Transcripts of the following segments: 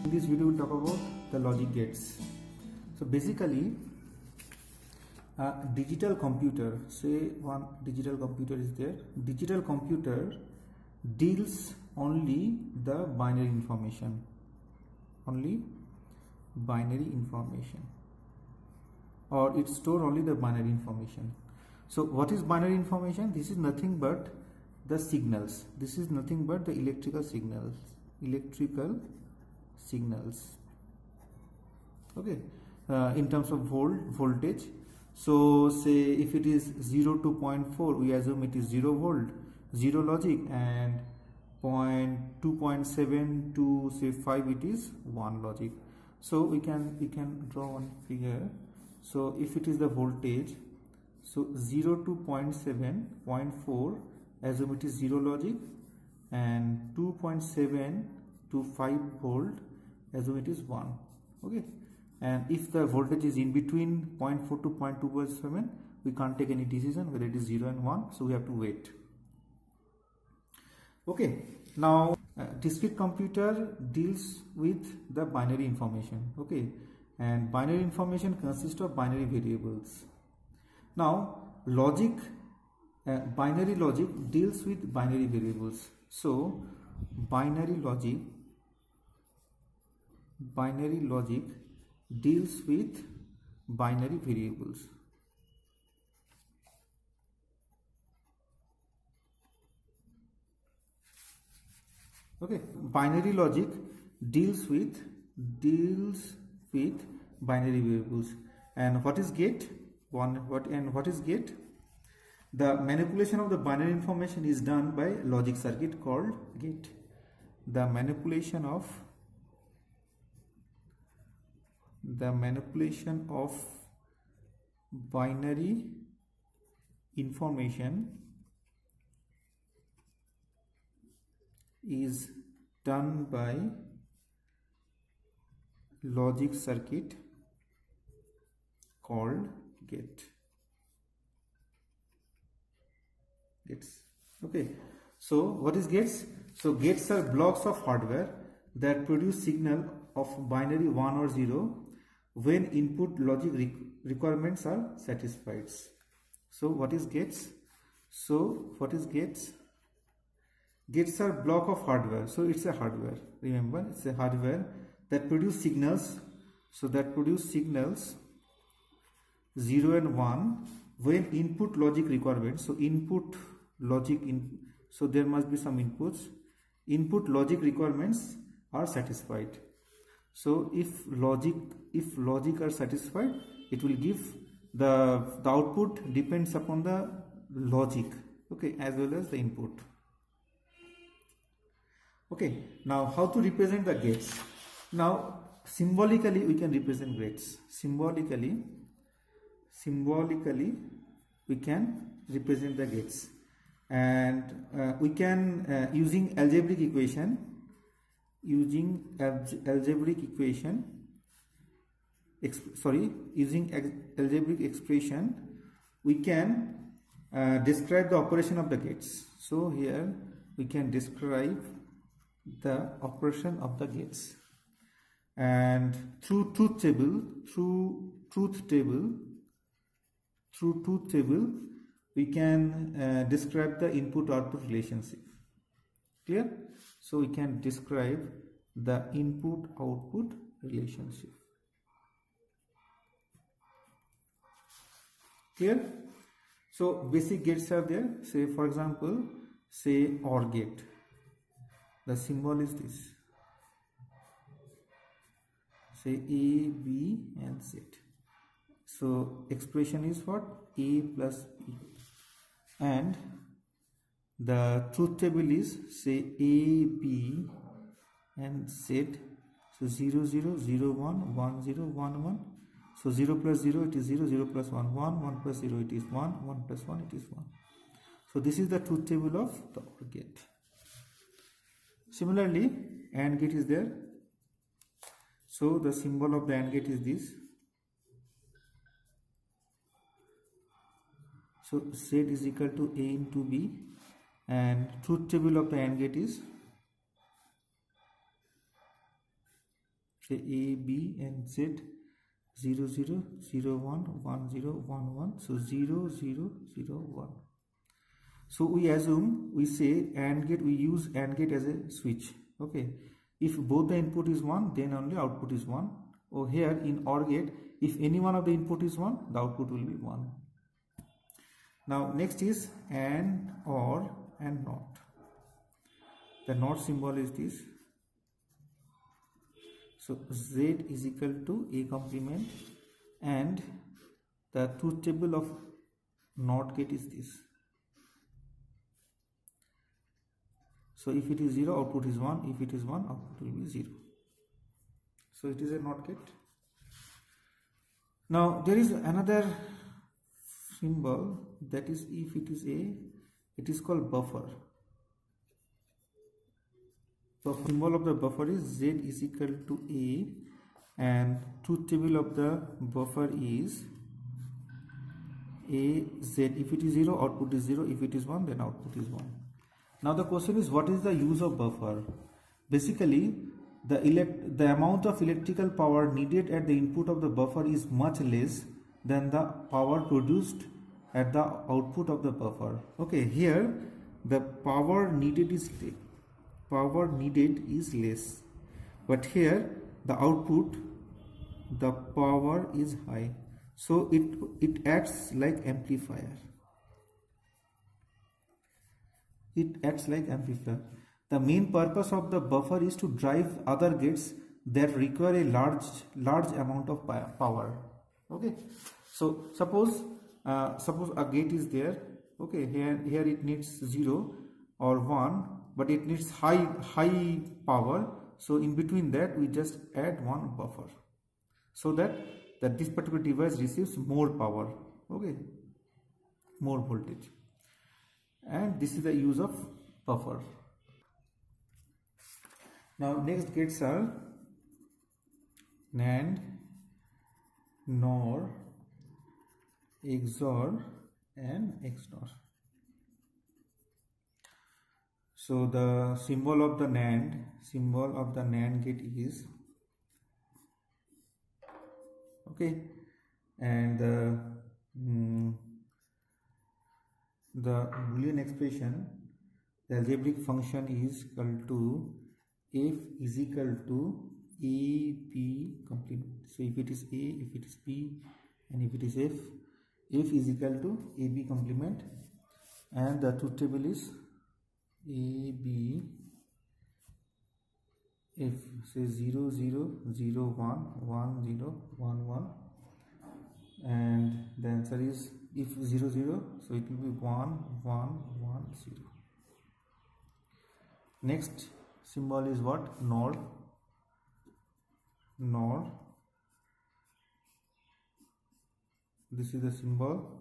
In this video we'll talk about the logic gates. So basically a digital computer, say one digital computer is there. Digital computer deals only the binary information, or it store only the binary information. So what is binary information? This is nothing but the signals. This is nothing but the electrical signals. Okay, in terms of voltage. So say if it is 0 to 0.4, we assume it is 0 volt, 0 logic, and 2.7 to say 5, it is 1 logic. So we can draw one figure. So if it is the voltage, so 0 to 0.7, 0.4, assume it is 0 logic, and 2.7 to 5 volt, assume it is 1. Okay, and if the voltage is in between 0.4 to 0.2.7, we can't take any decision whether it is 0 and 1, so we have to wait. Okay, now discrete computer deals with the binary information. Okay, and binary information consists of binary variables. Now binary logic deals with binary variables. So binary logic deals with binary variables. Okay, binary logic deals with binary variables. And what is gate? What is gate? The manipulation of the binary information is done by logic circuit called gate. The manipulation of binary information is done by logic circuit called gate. Gates. Okay, so what is gates? So gates are blocks of hardware that produce signal of binary 1 or 0 when input logic requirements are satisfied. So what is gates? Gates are block of hardware. So it's a hardware. Remember, it's a hardware that produce signals. So that produce signals 0 and 1 when input logic requirements. So so there must be some inputs. Input logic requirements are satisfied. So if logic are satisfied, it will give the output depends upon the logic. Okay, as well as the input. Okay, now how to represent the gates? Now symbolically we can represent gates. Symbolically we can represent the gates, and we can using algebraic expression, we can describe the operation of the gates. So here we can describe the operation of the gates, and through truth table we can describe the input output relationship. Clear? So we can describe the input output relationship. Clear? So basic gates are there. Say for example, say OR gate. The symbol is this. Say A, B and Z. So expression is what? A plus B. And the truth table is say A, B and Z. So 0, 0, 0, 1, 1, 0, 1, 1. So 0 plus 0 it is 0, 0 plus 1, 1, 1 plus 0 it is 1, 1 plus 1 it is 1. So this is the truth table of the OR gate. Similarly, AND gate is there. So the symbol of the AND gate is this. So Z is equal to A into B, and truth table of the AND gate is say A, B and Z 0 0 0 1 1 0 1 1, so 0 0 0 1. So we assume, we say AND gate, we use AND gate as a switch. Okay, if both the input is 1, then only output is 1. Or here in OR gate, if any one of the input is 1, the output will be 1. Now next is AND, OR and NOT. The NOT symbol is this. So Z is equal to A complement, and the truth table of NOT gate is this. So if it is 0, output is 1. If it is 1, output will be 0. So it is a NOT gate. Now there is another symbol, that is, if it is A, it is called buffer. So symbol of the buffer is Z is equal to A, and truth table of the buffer is A Z. If it is 0, output is 0. If it is 1, then output is 1. Now the question is, what is the use of buffer? Basically, the amount of electrical power needed at the input of the buffer is much less than the power produced at the output of the buffer. Okay, here the power needed is less, but here the output, the power is high. So it acts like amplifier. It acts like amplifier. The main purpose of the buffer is to drive other gates that require a large amount of power. Okay, so suppose a gate is there. Okay, here it needs 0 or 1, but it needs high power. So in between that, we just add one buffer, so that this particular device receives more power. Okay, more voltage. And this is the use of buffer. Now next gates are NAND, NOR, XOR and XNOR. So the symbol of the NAND gate is, okay, and the Boolean expression, the algebraic function is equal to F is equal to AB complement. So if it is A, if it is B, and if it is F is equal to AB complement, and the truth table is AB F. Say 0 0 0 1 1 0 1 1, and the answer is, if 0 0, so it will be 1 1 1 0. Next symbol is what? NOR. This is the symbol.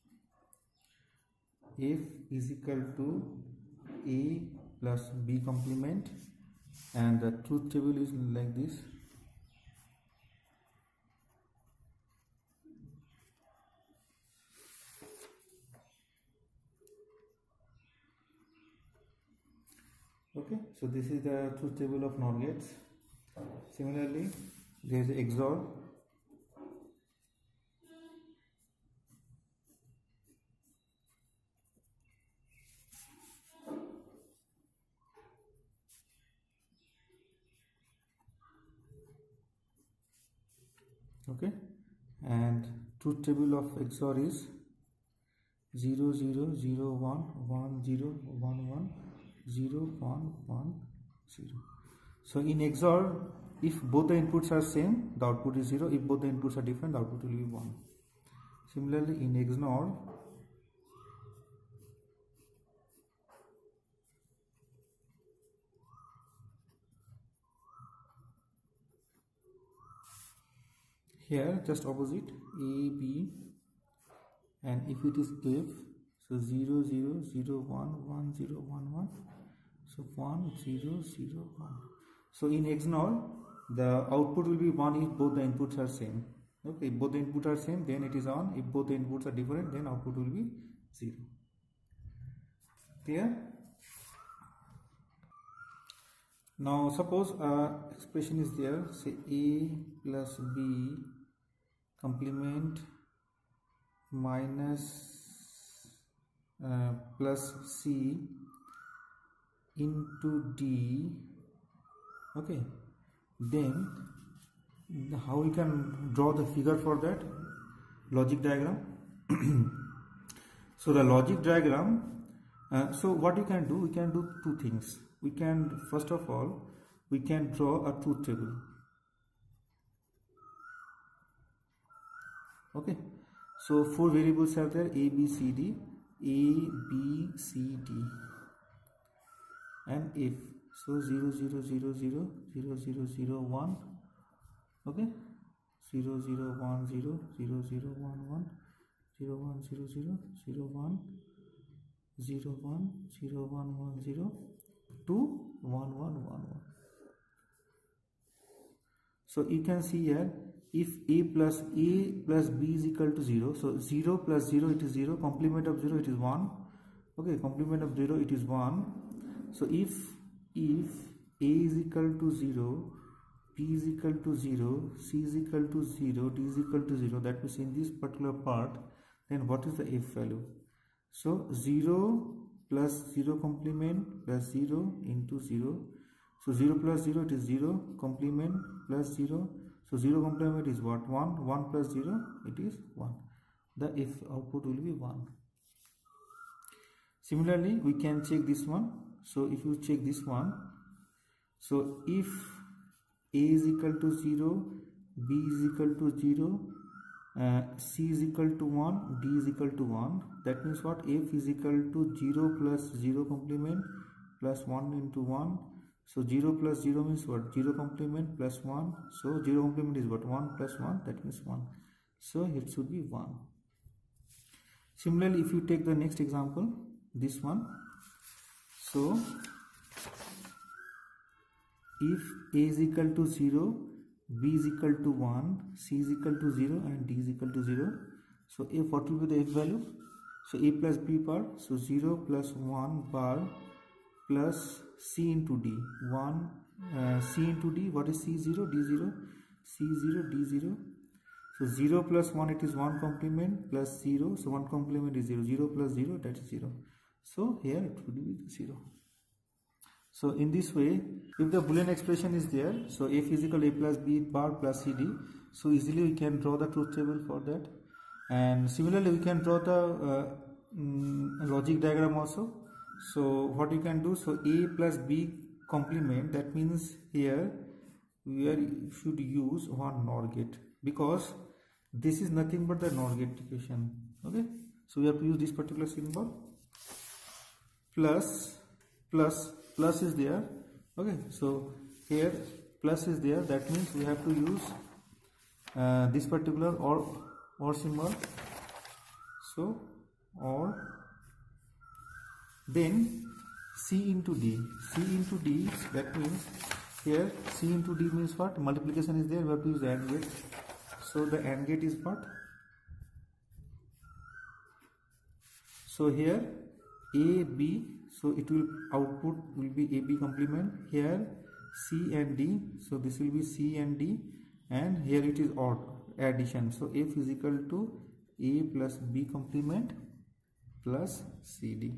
F is equal to A plus B complement, and the truth table is like this. Okay, so this is the truth table of NOR gates. Similarly, there is XOR. Okay, and truth table of XOR is 0 0 0 1 1 0 1 1 0 1 1 0. So in XOR, if both the inputs are same, the output is 0. If both the inputs are different, the output will be 1. Similarly in XNOR, here just opposite, A, B, and if it is F, so 0 0 0 1 1 0 1 1, so 1 0 0 1. So in XNOR, the output will be 1 if both the inputs are same. Okay, if both the inputs are same, then it is on. If both the inputs are different, then output will be 0. Clear? Now suppose expression is there, say a plus b complement minus plus c into d. Okay, then how we can draw the figure for that? Logic diagram. So the logic diagram, so what we can do, we can do two things. We can, first of all, we can draw a truth table. Okay, so four variables are there: a, b, c, d, a, b, c, d, and if so 0 0 0 0 0 0 0 1. Okay, 0 0 1 0 0 0 1 1 0 1 0 0 0 1 0 1 0 1 1 0 2 1 1 1 1. So you can see here, if a plus b is equal to 0, so 0 plus 0 it is 0, complement of 0 it is 1. Okay, complement of 0 it is 1. So if a is equal to 0, b is equal to 0, c is equal to 0, d is equal to 0, that means in this particular part, then what is the f value? So 0 plus 0 complement plus 0 into 0. So 0 plus 0 it is 0, complement plus 0. So 0 complement is what? 1. 1 plus 0 it is 1. The f output will be 1. Similarly, we can check this one. So if you check this one, so if a is equal to 0, b is equal to 0, c is equal to 1, d is equal to 1, that means what? F is equal to 0 plus 0 complement plus 1 into 1. So 0 plus 0 means what? 0 complement plus 1. So 0 complement is what? 1 plus 1, that means 1. So it should be 1. Similarly, if you take the next example, this one. So if a is equal to 0, b is equal to 1, c is equal to 0, and d is equal to 0. So f, what will be the f value? So a plus b bar, so 0 plus 1 bar plus c into d, 1 c into d, what is c? 0, d 0, c 0, d 0. So 0 plus 1 it is 1 complement plus 0, so 1 complement is 0, 0 plus 0 that is 0. So here it would be 0. So in this way, if the Boolean expression is there, so f is equal to a plus b bar plus cd, so easily we can draw the truth table for that. And similarly we can draw the logic diagram also. So what you can do, so a plus b complement, that means here we should use one NOR gate, because this is nothing but the NOR gate equation. Okay, so we have to use this particular symbol. Plus is there. Okay, so here plus is there, that means we have to use this particular or symbol. So or, then c into d, that means here c into d means what? Multiplication is there, we have to use the AND gate. So the AND gate is what? So here a b, so it will output will be AB complement, here C and D, so this will be C and D, and here it is odd addition, so F is equal to A plus B complement plus CD.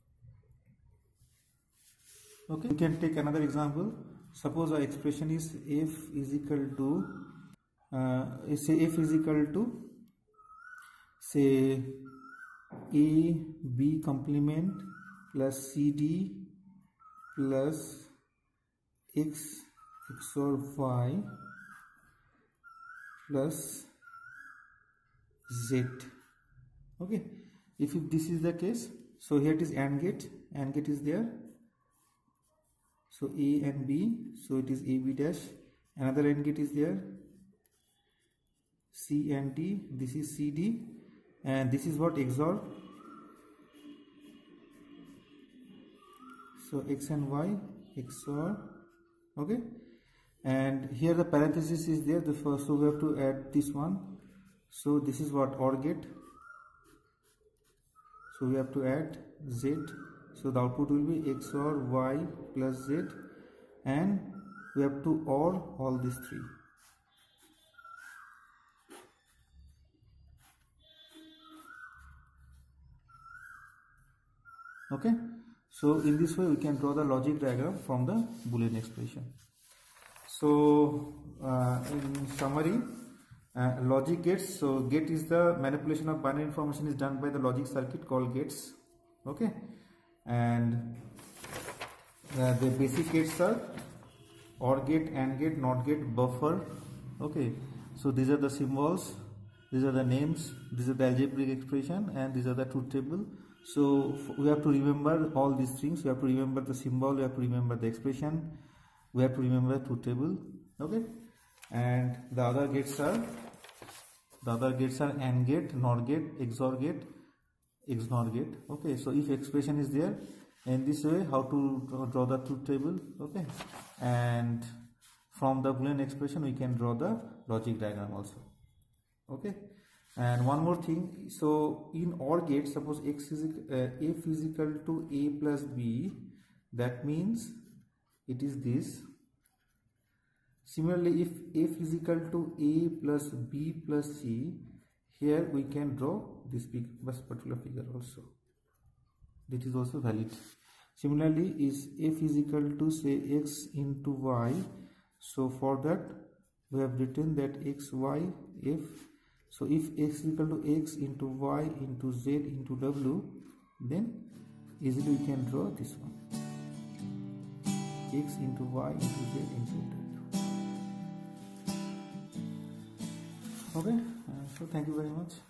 Okay, we can take another example. Suppose our expression is F is equal to say F is equal to say A B complement plus CD plus X XOR Y plus Z. Okay, if this is the case, so here it is AND gate is there, so A and B, so it is AB dash. Another AND gate is there, C and D, this is CD, and this is what? XOR. So X and Y XOR. Okay, and here the parenthesis is there, the first, so we have to add this one. So this is what? OR gate, so we have to add Z, so the output will be XOR Y plus Z, and we have to OR all these three. Okay, so in this way we can draw the logic diagram from the Boolean expression. So in summary, logic gates. So gate is the manipulation of binary information is done by the logic circuit called gates. Okay, and the basic gates are OR gate, AND gate, NOT gate, buffer. Okay, so these are the symbols, these are the names, these are the algebraic expression, and these are the truth table. So we have to remember all these things. We have to remember the symbol, we have to remember the expression, we have to remember truth table. Okay, and the other gates are AND gate, NOT gate, XOR gate, XNOR gate. Okay, so if expression is there, in this way how to draw the truth table. Okay, and from the Boolean expression we can draw the logic diagram also. Okay, and one more thing, so in OR gate, suppose f is equal to a plus b, that means it is this. Similarly, if f is equal to a plus b plus c, here we can draw this particular figure also. That is also valid. Similarly, is f is equal to say x into y, so for that we have written that x, y, f. So if x is equal to x into y into z into w, then easily we can draw this one, x into y into z into w. Okay, so thank you very much.